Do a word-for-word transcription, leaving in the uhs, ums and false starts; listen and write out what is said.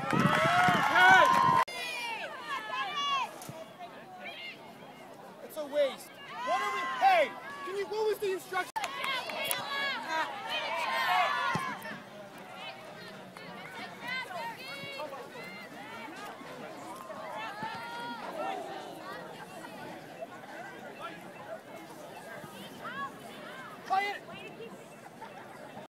It's a waste. What are we? Hey, can you? What was the instruction?